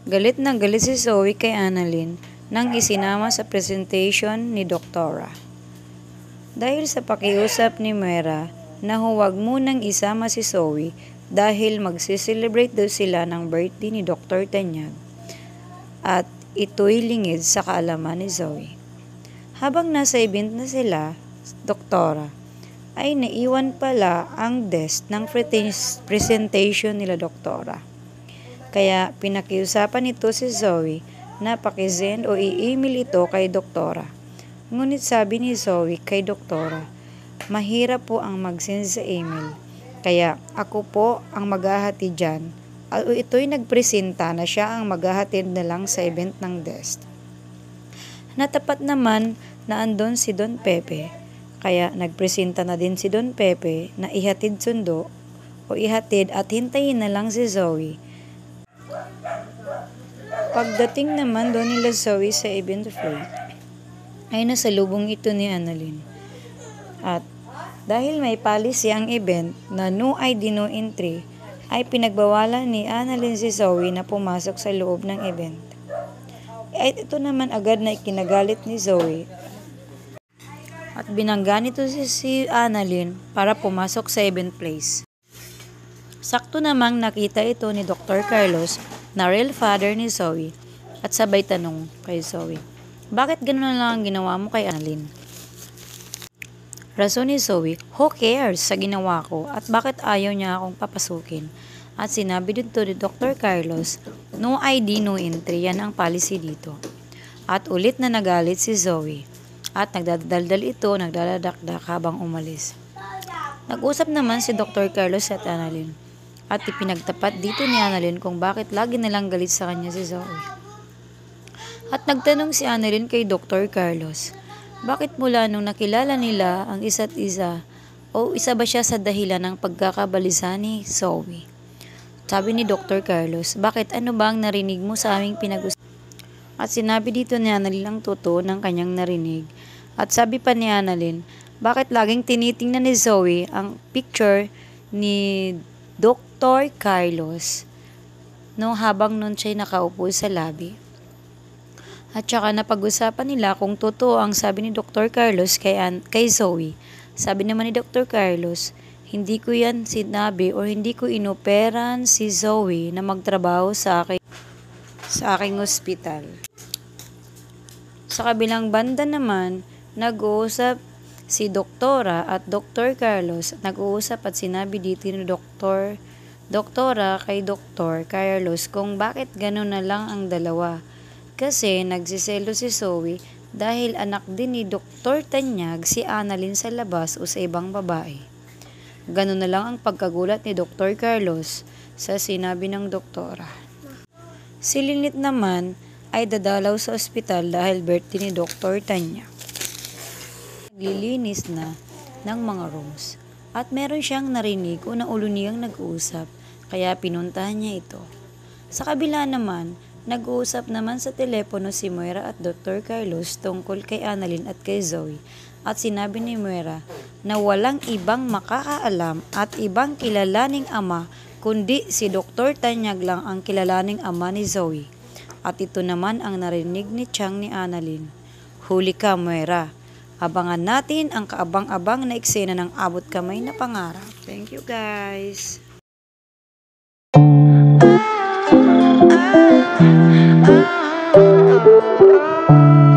Galit na galit si Zoe kay Annalyn nang isinama sa presentation ni Doktora. Dahil sa pakiusap ni Moira na huwag munang isama si Zoe dahil magsiselebrate daw sila ng birthday ni Dr. Tanyag at ito'y lingid sa kaalaman ni Zoe. Habang nasa event na sila, Doktora, ay naiwan pala ang desk ng presentation nila Doktora. Kaya pinakiusapan nito si Zoe na pakisend o i-email ito kay Doktora. Ngunit sabi ni Zoe kay Doktora, mahirap po ang mag-send sa email. Kaya ako po ang maghahati dyan. At ito'y nagpresenta na siya ang maghahatid na lang sa event ng desk. Natapat naman na andon si Don Pepe. Kaya nagpresenta na din si Don Pepe na ihatid sundo o ihatid at hintayin na lang si Zoe. Pagdating naman doon nila Zoe sa event fair, ay nasalubong ito ni Annalyn. At dahil may policy ang event na no ID no entry, ay pinagbawalan ni Annalyn si Zoe na pumasok sa loob ng event. At ito naman agad na ikinagalit ni Zoe at binangga nito si Annalyn para pumasok sa event place. Sakto namang nakita ito ni Dr. Carlos na real father ni Zoe at sabay tanong kay Zoe, bakit gano'n lang ang ginawa mo kay Annalyn? Rason ni Zoe, who cares sa ginawa ko at bakit ayaw niya akong papasukin? At sinabi dito ni Dr. Carlos, no ID, no entry, yan ang policy dito. At ulit na nagalit si Zoe. At nagdadaldal ito, nagdadakdak habang umalis. Nag-usap naman si Dr. Carlos at Annalyn. At ipinagtapat dito ni Annalyn kung bakit lagi nalang galit sa kanya si Zoe. At nagtanong si Annalyn kay Dr. Carlos, bakit mula nung nakilala nila ang isa't isa o isa ba siya sa dahilan ng pagkakabalisa ni Zoe? Sabi ni Dr. Carlos, bakit ano ba ang narinig mo sa aming pinag-usapan? At sinabi dito ni Annalyn ang totoo ng kanyang narinig. At sabi pa ni Annalyn, bakit laging tinitingnan ni Zoe ang picture ni Dr. Carlos habang nun siya'y nakaupo sa lobby? At saka napag-usapan nila kung totoo ang sabi ni Dr. Carlos kay Zoe. Sabi naman ni Dr. Carlos, hindi ko yan sinabi o hindi ko inoperan si Zoe na magtrabaho sa aking ospital. Sa kabilang banda naman, nag-uusap si Doktora at Dr. Carlos. Nag-uusap at sinabi dito ni Doktora kay Dr. Carlos kung bakit gano'n na lang ang dalawa. Kasi nagsiselo si Zoe dahil anak din ni Dr. Tanyag si Annalyn sa labas o sa ibang babae. Gano'n na lang ang pagkagulat ni Dr. Carlos sa sinabi ng doktora. Si Lynette naman ay dadalaw sa ospital dahil birthday ni Dr. Tanyag. Naglilinis na ng mga rooms at meron siyang narinig o naulo niyang nag-uusap kaya pinuntahan niya ito. Sa kabila naman, nag-uusap naman sa telepono si Moira at Dr. Carlos tungkol kay Annalyn at kay Zoe at sinabi ni Moira na walang ibang makakaalam at ibang kilalaning ama kundi si Dr. Tanyag lang ang kilalaning ama ni Zoe. At ito naman ang narinig ni Chang ni Annalyn. Huli ka, Moira. Abangan natin ang kaabang-abang na eksena ng abot kamay na pangarap. Thank you guys! Oh